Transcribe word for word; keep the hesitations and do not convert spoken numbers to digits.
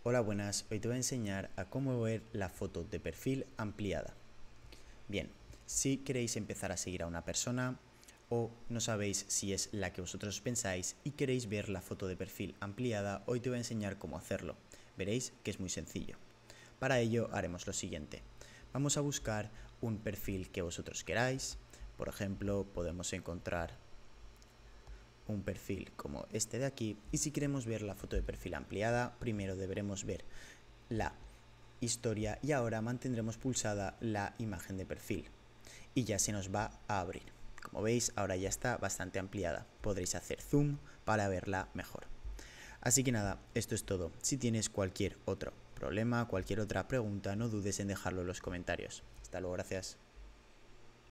Hola, buenas, hoy te voy a enseñar a cómo ver la foto de perfil ampliada. Bien, si queréis empezar a seguir a una persona o no sabéis si es la que vosotros pensáis y queréis ver la foto de perfil ampliada, hoy te voy a enseñar cómo hacerlo. Veréis que es muy sencillo. Para ello haremos lo siguiente. Vamos a buscar un perfil que vosotros queráis. Por ejemplo, podemos encontrar un perfil como este de aquí, y si queremos ver la foto de perfil ampliada, primero deberemos ver la historia y ahora mantendremos pulsada la imagen de perfil y ya se nos va a abrir. Como veis, ahora ya está bastante ampliada, podréis hacer zoom para verla mejor. Así que nada, esto es todo. Si tienes cualquier otro problema, cualquier otra pregunta, no dudes en dejarlo en los comentarios. Hasta luego, gracias.